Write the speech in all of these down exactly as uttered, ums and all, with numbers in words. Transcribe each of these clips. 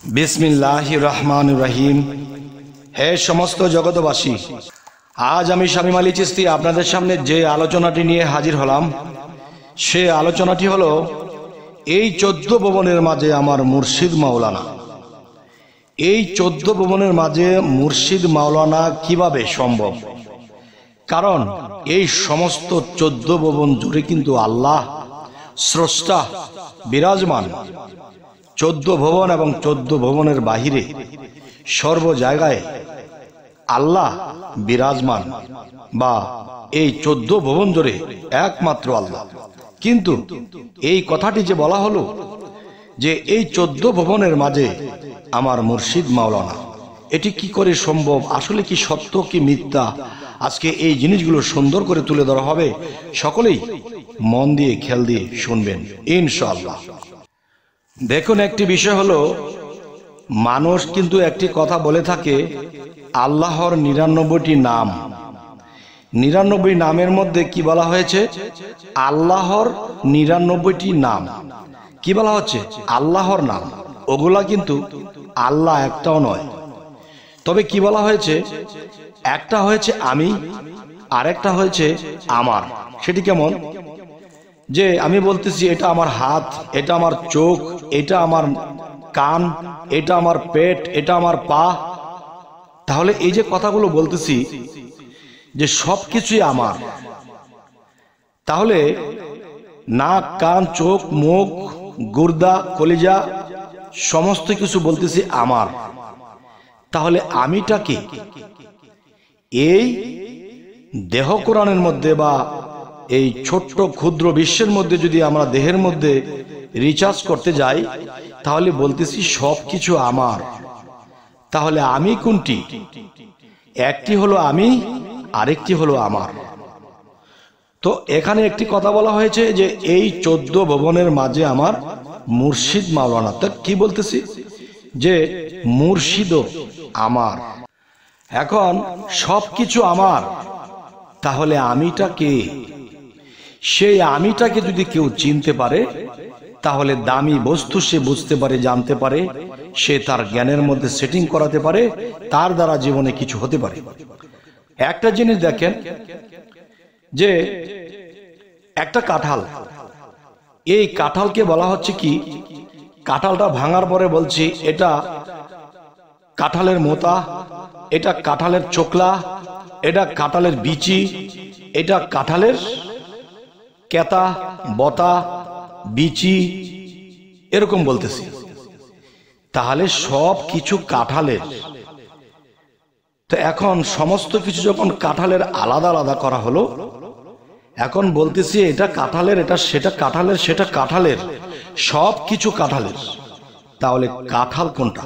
বিসমিল্লাহির রহমানির রহিম। হে সমস্ত জগতবাসী, আজ আমি শামীম আলী চিশতি আপনাদের সামনে যে আলোচনাটি নিয়ে হাজির হলাম, সে আলোচনাটি হলো এই চোদ্দ ভুবনের মাঝে আমার মুর্শিদ মাওলানা। এই চোদ্দ ভুবনের মাঝে মুর্শিদ মাওলানা কিভাবে সম্ভব? কারণ এই সমস্ত চোদ্দ ভুবন জুড়ে কিন্তু আল্লাহ স্রষ্টা বিরাজমান। চোদ্দ ভুবন এবং চোদ্দ ভুবনের বাহিরে সর্ব জায়গায় আল্লাহ বিরাজমান, বা এই চোদ্দ ভুবন জুড়ে একমাত্র আল্লাহ। কিন্তু এই কথাটি যে বলা হলো যে এই চোদ্দ ভুবনের মাঝে আমার মুর্শিদ মাওলানা, এটি কি করে সম্ভব? আসলে কি সত্য কি মিথ্যা? আজকে এই জিনিসগুলো সুন্দর করে তুলে ধরা হবে। সকলেই মন দিয়ে খেয়াল দিয়ে শুনবেন ইনশাআল্লাহ। দেখুন, একটি বিষয় হলো, মানুষ কিন্তু একটি কথা বলে থাকে, আল্লাহর নিরানব্বইটি নাম। নিরানব্বই নামের মধ্যে কি বলা হয়েছে? আল্লাহর নিরানব্বইটি নাম। কি বলা হচ্ছে? আল্লাহর নাম। ওগুলা কিন্তু আল্লাহ একটাও নয়। তবে কি বলা হয়েছে? একটা হয়েছে আমি, আরেকটা হয়েছে আমার। সেটি কেমন? যে আমি বলতেছি এটা আমার হাত, এটা আমার চোখ, এটা আমার কান, এটা আমার পেট, এটা আমার পা। তাহলে এই যে কথাগুলো বলতেছি যে সব কিছুই আমার, তাহলে নাক, কান, চোখ, মুখ, গুর্দা, কলিজা সমস্ত কিছু বলতেছি আমার। তাহলে আমিটা কি? এই দেহ কোরআনের মধ্যে বা এই ছোট্ট ক্ষুদ্র বিশ্বের মধ্যে যদি আমরা দেহের মধ্যে রিচার্জ করতে যাই, তাহলে বলতেছি সব কিছু আমার। তাহলে আমি কোনটি? একটি হলো আমি, আরেকটি হলো আমার। তো এখানে একটি কথা বলা হয়েছে যে এই চোদ্দ ভুবনের মাঝে আমার মুর্শিদ মাওলানা। তো কি বলতেছি? যে মুর্শিদও আমার। এখন সব কিছু আমার, তাহলে আমিটা কে? সেই আমিটাকে যদি কেউ চিনতে পারে, তাহলে দামি বস্তু সে বুঝতে পারে, জানতে পারে, সে তার জ্ঞানের মধ্যে সেটিং করাতে পারে, তার দ্বারা জীবনে কিছু হতে পারে। একটা জিনিস দেখেন, যে একটা কাঁঠাল, এই কাঁঠালকে বলা হচ্ছে কি, কাঁঠালটা ভাঙার পরে বলছি এটা কাঁঠালের মোতা, এটা কাঁঠালের চোকলা, এটা কাঁঠালের বিচি, এটা কাঁঠালের কেতা, বতা, বিচি, এরকম বলতেছি। তাহলে সব কিছু কাঁঠালের। তো এখন সমস্ত কিছু যখন কাঁঠালের আলাদা আলাদা করা হলো, এখন বলতেছি এটা কাঁঠালের, এটা সেটা কাঁঠালের, সেটা কাঁঠালের, সব কিছু কাঁঠালের। তাহলে কাঁঠাল কোনটা?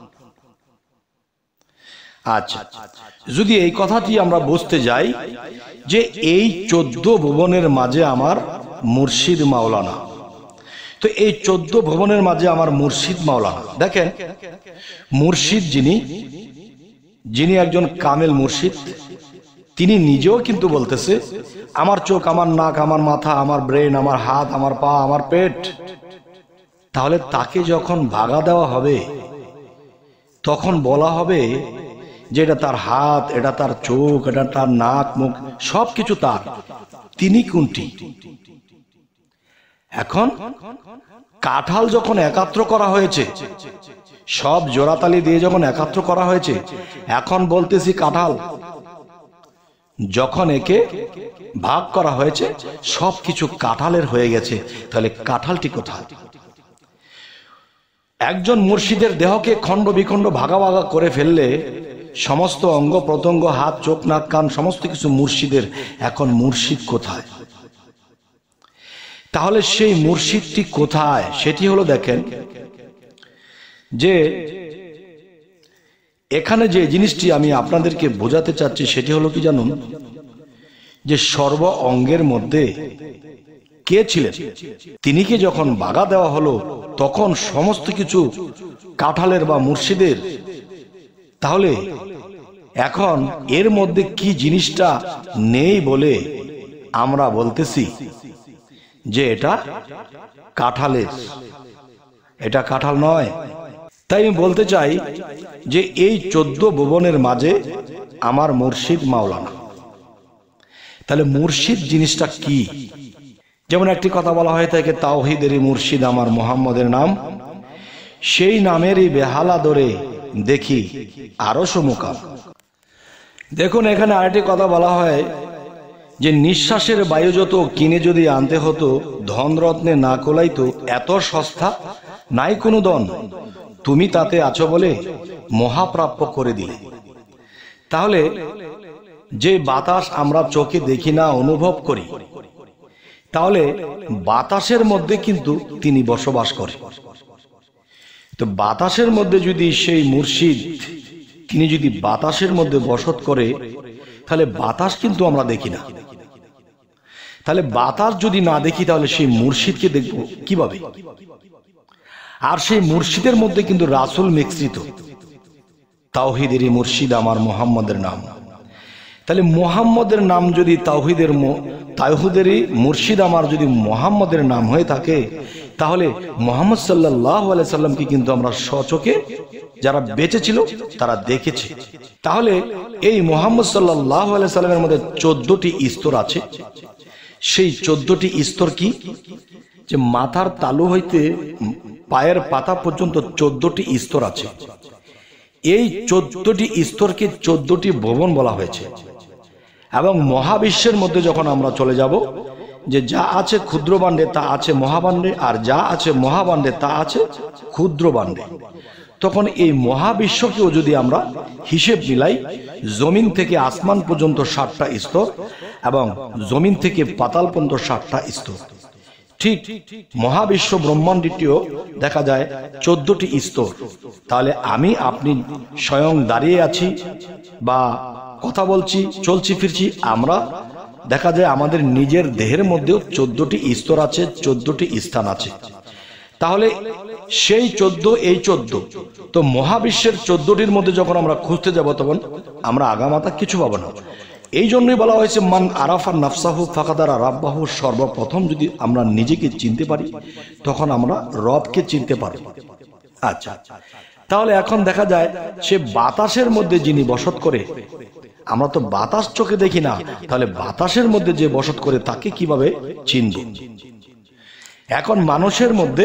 আচ্ছা, যদি এই কথাটি আমরা বুঝতে যাই যে এই চোদ্দ ভুবনের মাঝে আমার মুর্শিদ মাওলানা, তো এই চোদ্দ ভুবনের মাঝে আমার মুর্শিদ মাওলানা। দেখেন, মুর্শিদ যিনি যিনি একজন কামেল মুর্শিদ, তিনি নিজেও কিন্তু বলতেছে আমার চোখ, আমার নাক, আমার মাথা, আমার ব্রেন, আমার হাত, আমার পা, আমার পেট। তাহলে তাকে যখন ভাগা দেওয়া হবে, তখন বলা হবে যে এটা তার হাত, এটা তার চোখ, এটা তার নাক, মুখ, সবকিছু তার। তিনি কোনটি? এখন কাঁঠাল যখন একাত্র করা হয়েছে, সব জোড়াতালি দিয়ে যখন একাত্র করা হয়েছে, এখন বলতেছি কাঁঠাল। যখন একে ভাগ করা হয়েছে, সবকিছু কাঁঠালের হয়ে গেছে। তাহলে কাঁঠালটি কোথায়? একজন মুর্শিদের দেহকে খণ্ড বিখণ্ড ভাগা ভাগা করে ফেললে সমস্ত অঙ্গ প্রত্যঙ্গ, হাত, চোখ, নাক, কান সমস্ত কিছু মুর্শিদের। এখন মুর্শিদ কোথায়? তাহলে সেই মুর্শিদটি কোথায়? সেটি হলো, দেখেন, যে এখানে যে জিনিসটি আমি আপনাদেরকে বোঝাতে চাচ্ছি সেটি হলো কি জানুন? যে সর্ব অঙ্গের মধ্যে কে ছিলেন? তিনিকে যখন বাগা দেওয়া হলো, তখন সমস্ত কিছু কাঁঠালের বা মুর্শিদের। তাহলে এখন এর মধ্যে কি জিনিসটা নেই বলে আমরা বলতেছি যে এটা কাঁঠালের? এটা কাঁঠাল নয়। তাই আমি বলতে চাই যে এই চোদ্দ ভুবনের মাঝে আমার মুর্শিদ মাওলানা। তাহলে মুর্শিদ জিনিসটা কি? যেমন একটি কথা বলা হয়ে থাকে, তাওহীদেরই মুর্শিদ আমার মোহাম্মদের নাম, সেই নামেরই বেহালা ধরে দেখি আরশ মুকাম। দেখুন এখানে আরেকটি কথা বলা হয় যে নিঃশ্বাসের বায়ু যত কিনে যদি আনতে হতো, ধনরত্নে না কোলাইতো, এত সস্তা নাই কোনো দন, তুমি তাতে আছো বলে মহাপ্রাপ্য করে দিলে। তাহলে যে বাতাস আমরা চোখে দেখি না, অনুভব করি, তাহলে বাতাসের মধ্যে কিন্তু তিনি বসবাস করে। তো বাতাসের মধ্যে যদি সেই মুর্শিদ তিনি যদি বাতাসের মধ্যে বসত করে, তাহলে বাতাস কিন্তু আমরা দেখি না। তাহলে বাতাস যদি না দেখি, তাহলে সেই মুর্শিদকে দেখব কিভাবে? আর সেই মুর্শিদের মধ্যে কিন্তু রাসূল মিশ্রিত। তাওহীদেরই মুর্শিদ আমার মুহাম্মদের নাম। তাহলে মুহাম্মদের নাম যদি তাওহীদের তাওহীদেরই মুর্শিদ আমার যদি মুহাম্মদের নাম হয়ে থাকে, তাহলে মুহাম্মদ সাল্লাল্লাহু আলাইহি সাল্লামকে কিন্তু আমরা স্বচক্ষে যারা বেঁচে ছিল তারা দেখেছে। তাহলে এই মুহাম্মদ সাল্লাল্লাহু আলাইহি সাল্লামের মধ্যে চোদ্দটি স্তর আছে। সেই চোদ্দটি স্তর কি? যে মাথার তালু হইতে পায়ের পাতা পর্যন্ত চোদ্দটি স্তর আছে। এই চোদ্দটি স্তরকে চোদ্দটি ভুবন বলা হয়েছে। এবং মহাবিশ্বের মধ্যে যখন আমরা চলে যাব, যে যা আছে ক্ষুদ্র বান্ডে তা আছে মহাবান্ডে, আর যা আছে মহাবান্ডে তা আছে ক্ষুদ্র বান্ডে, তখন এই মহাবিশ্বকেও যদি আমরা হিসেব মিলাই, জমিন থেকে আসমান পর্যন্ত ষাটটা স্তর এবং জমিন থেকে পাতাল পর্যন্ত ষাটটা স্তর, ঠিক মহাবিশ্ব ব্রহ্মাণ্ডটিও দেখা যায় চোদ্দটি স্তর। তাহলে আমি আপনি স্বয়ং দাঁড়িয়ে আছি বা কথা বলছি, চলছি ফিরছি, আমরা দেখা যায় আমাদের নিজের দেহের মধ্যেও চোদ্দটি স্তর আছে, চোদ্দটি স্থান আছে। তাহলে সেই চোদ্দ এই চোদ্দ, তো মহাবিশ্বের চোদ্দটির মধ্যে যখন আমরা খুঁজতে যাব, তখন আমরা আগামাতা কিছু পাবো না। এই জন্যই বলা হয়েছে মান আরাফা নাফসাহু ফাকাদারা রাব্বাহু। সর্বপ্রথম যদি আমরা নিজেকে চিনতে পারি, তখন আমরা রবকে চিনতে পারব। আচ্ছা, তাহলে এখন দেখা যায় সে বাতাসের মধ্যে যিনি বসত করে, আমরা তো বাতাস চোখে দেখি না, তাহলে বাতাসের মধ্যে যে বসত করে তাকে কিভাবে চিনব? এখন মানুষের মধ্যে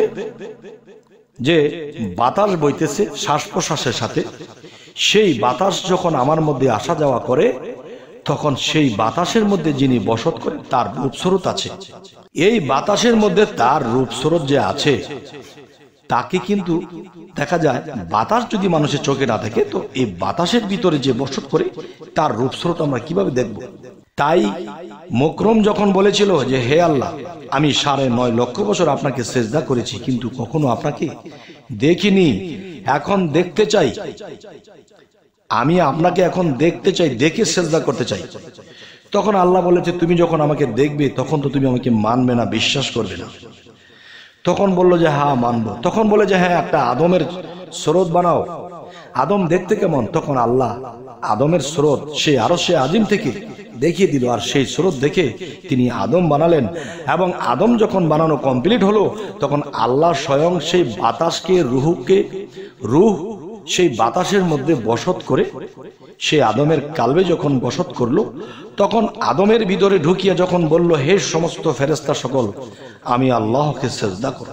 যে বাতাস বইতেছে শ্বাস প্রশ্বাসের সাথে, সেই বাতাস যখন আমার মধ্যে আসা যাওয়া করে, তখন সেই বাতাসের মধ্যে যিনি বসত করে তার রূপস্বরূপ আছে। এই বাতাসের মধ্যে তার রূপস্বরূপ যে আছে, তাকে কিন্তু দেখা যায় বাতাস যদি মানুষের চোখে না থাকে, তো এই বাতাসের ভিতরে যে বসত করে তার রূপস্বরূপ আমরা কিভাবে দেখব? তাই মুকরম যখন বলেছিল যে হে আল্লাহ, আমি সাড়ে নয় লক্ষ বছর আপনাকে সেজদা করেছি, কিন্তু কখনো আপনাকে দেখিনি, এখন দেখতে চাই, আমি আপনাকে এখন দেখতে চাই, দেখে সেজদা করতে চাই। তখন আল্লাহ বলেছে তুমি যখন আমাকে দেখবে, তখন তো তুমি আমাকে মানবে না, বিশ্বাস করবে না। তখন বললো যে হ্যাঁ মানবো। তখন বলে যে হ্যাঁ একটা আদমের স্রোত বানাও। আদম দেখতে কেমন? তখন আল্লাহ আদমের স্রোত সে আরো সে আজিম থেকে দেখিয়ে দিল, আর সেই স্রোত দেখে তিনি আদম বানালেন। এবং আদম যখন বানানো কমপ্লিট হলো, তখন আল্লাহ স্বয়ং সেই বাতাসকে, রুহকে, রুহ সেই বাতাসের মধ্যে বসত করে সে আদমের কালবে যখন বসত করলো, তখন আদমের ভিতরে ঢুকিয়া যখন বলল হে সমস্ত ফেরেশতা সকল, আমি আল্লাহকে সেজদা করব।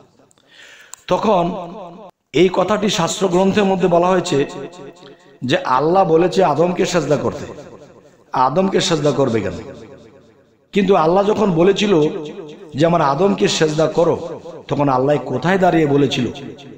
তখন এই কথাটি শাস্ত্র গ্রন্থের মধ্যে বলা হয়েছে যে আল্লাহ বলেছে আদমকে সেজদা করতে, আদমকে সেজদা করবে কেন? কিন্তু আল্লাহ যখন বলেছিল যে আমার আদমকে সেজদা করো, তখন আল্লাহ কোথায় দাঁড়িয়ে বলেছিল?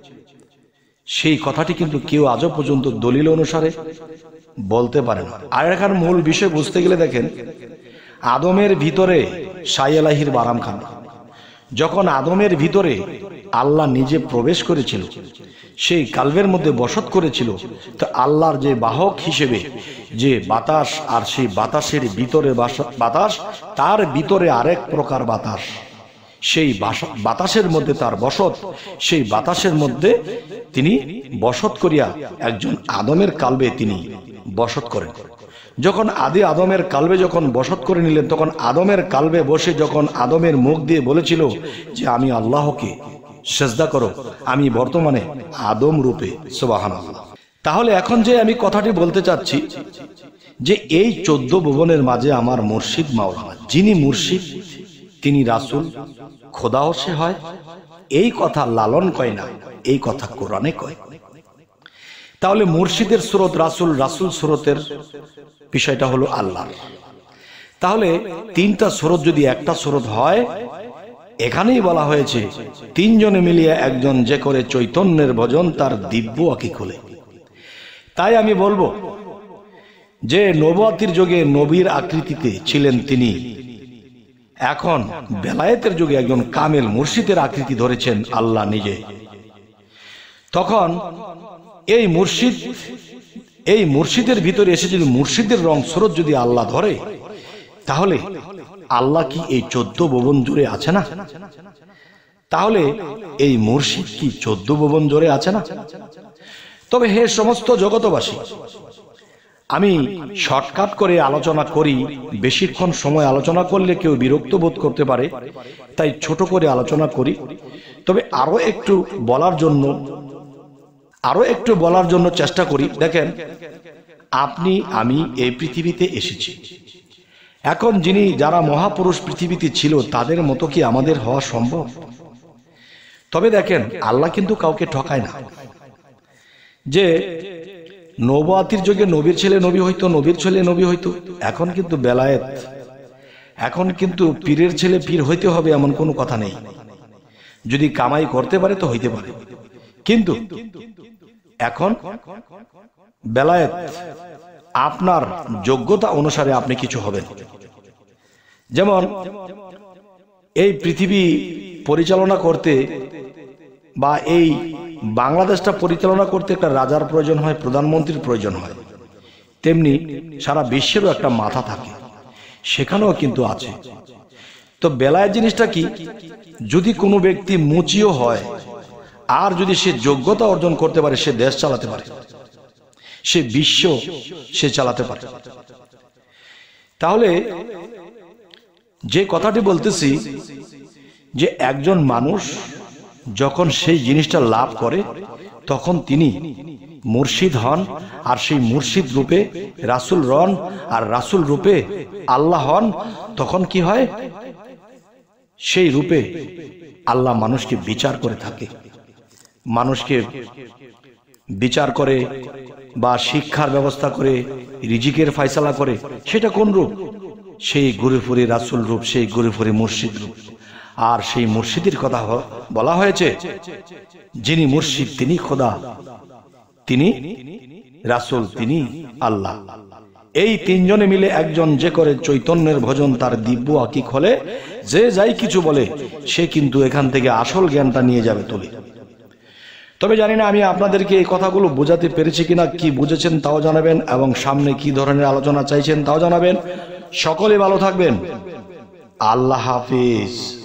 সেই কথাটি কিন্তু কেউ আজও পর্যন্ত দলিল অনুসারে বলতে পারে না। আর এখানে মূল বিষয় বুঝতে গেলে দেখেন, আদমের ভিতরে সাইয়ালাহির বারামখানা, যখন আদমের ভিতরে আল্লাহ নিজে প্রবেশ করেছিল, সেই কালবের মধ্যে বসত করেছিল, তো আল্লাহর যে বাহক হিসেবে যে বাতাস, আর সেই বাতাসের ভিতরে বাতাস, তার ভিতরে আরেক প্রকার বাতাস, সেই বাতাসের মধ্যে তার বসত, সেই বাতাসের মধ্যে তিনি বসত করিয়া একজন আদমের কালবে তিনি বসত করেন। যখন আদি আদমের কালবে যখন বসত করে নিলেন, তখন আদমের কালবে বসে যখন আদমের মুখ দিয়ে বলেছিল যে আমি আল্লাহকে সেজদা করো, আমি বর্তমানে আদম রূপে। সুবহানাল্লাহ। তাহলে এখন যে আমি কথাটি বলতে চাচ্ছি যে এই চোদ্দ ভুবনের মাঝে আমার মুর্শিদ মাওলানা, যিনি মুর্শিদ তিনি রাসূল, খোদাও সে হয়, এই কথা লালন কয় না, এই কথা কোরআনে কয়। তাহলে মুর্শিদের সুরত রাসূল, রাসূল সুরতের বিষয়টা হলো আল্লাহ। তাহলে তিনটা সুরত যদি একটা সুরত হয়, এখানেই বলা হয়েছে তিনজনে মিলিয়ে একজন যে করে চৈতন্যের ভজন তার দিব্য আঁখি খুলে। তাই আমি বলবো যে নবুয়তের যুগে নবীর আকৃতিতে ছিলেন তিনি, এখন বেলায়েতের যুগে একজন কামেল মুর্শিদের আকৃতি ধরেছেন আল্লাহ নিজে। তখন এই মুর্শিদ, এই মুর্শিদের ভিতরে এসে যদি মুর্শিদের রং স্রোত যদি আল্লাহ ধরে, তাহলে আল্লাহ কি এই চোদ্দ ভুবন জুড়ে আছে না? তাহলে এই মুর্শিদ কি চোদ্দ ভুবন জুড়ে আছে না? তবে হে সমস্ত জগতবাসী, আমি শর্টকাট করে আলোচনা করি, বেশিক্ষণ সময় আলোচনা করলে কেউ বিরক্ত বোধ করতে পারে, তাই ছোট করে আলোচনা করি। তবে আরো একটু বলার জন্য আরো একটু বলার জন্য চেষ্টা করি। দেখেন, আপনি আমি এই পৃথিবীতে এসেছি, এখন যিনি যারা মহাপুরুষ পৃথিবীতে ছিল তাদের মতো কি আমাদের হওয়া সম্ভব? তবে দেখেন, আল্লাহ কিন্তু কাউকে ঠকায় না। যে নবুয়তের যুগে নবীর ছেলে নবী হইতো, নবীর ছেলে নবী হইতো, এখন কিন্তু বেলায়েত, এখন কিন্তু পীরের ছেলে পীর হইতে হবে এমন কোনো কথা নেই। যদি কামাই করতে পারে তো হইতে পারে, কিন্তু এখন বেলায়েত আপনার যোগ্যতা অনুসারে আপনি কিছু হবেন। যেমন এই পৃথিবী পরিচালনা করতে বা এই বাংলাদেশটা পরিচালনা করতে একটা রাজার প্রয়োজন হয়, প্রধানমন্ত্রীর প্রয়োজন হয়, তেমনি সারা বিশ্বেরও একটা মাথা থাকে, সেখানেও কিন্তু আছে। তো বেলায়েত জিনিসটা কি, যদি কোনো ব্যক্তি মুচিও হয় আর যদি সে যোগ্যতা অর্জন করতে পারে, সে দেশ চালাতে পারে, সে বিশ্ব সে চালাতে পারে। তাহলে যে কথাটি বলতেছি যে একজন মানুষ যখন সেই জিনিসটা লাভ করে তখন তিনি মুর্শিদ হন, আর সেই মুর্শিদ রূপে রাসূল হন, আর রাসূল রূপে আল্লাহ হন। তখন কি হয়, সেই রূপে আল্লাহ মানুষকে বিচার করে থাকে, মানুষকে বিচার করে বা শিক্ষার ব্যবস্থা করে, রিজিকের ফয়সালা করে। সেটা কোন রূপ? সেই ঘুরেফুরে রাসূল রূপ, সেই ঘুরেফুরে মুর্শিদ রূপ। আর সেই মুর্শিদের কথা বলা হয়েছে, যিনি মুর্শিদ তিনি খোদা, তিনি রাসূল, তিনি আল্লাহ। এই তিনজনে মিলে একজন যে করে চৈতন্যের ভজন তার দিব্য আঁখি খোলে। যে যাই কিছু বলে সে কিন্তু এখান থেকে আসল জ্ঞানটা নিয়ে যাবে তুলে। তবে জানি না আমি আপনাদেরকে এই কথাগুলো বোঝাতে পেরেছি কিনা, কি বুঝেছেন তাও জানাবেন, এবং সামনে কি ধরনের আলোচনা চাইছেন তাও জানাবেন। সকলে ভালো থাকবেন। আল্লাহ হাফিজ।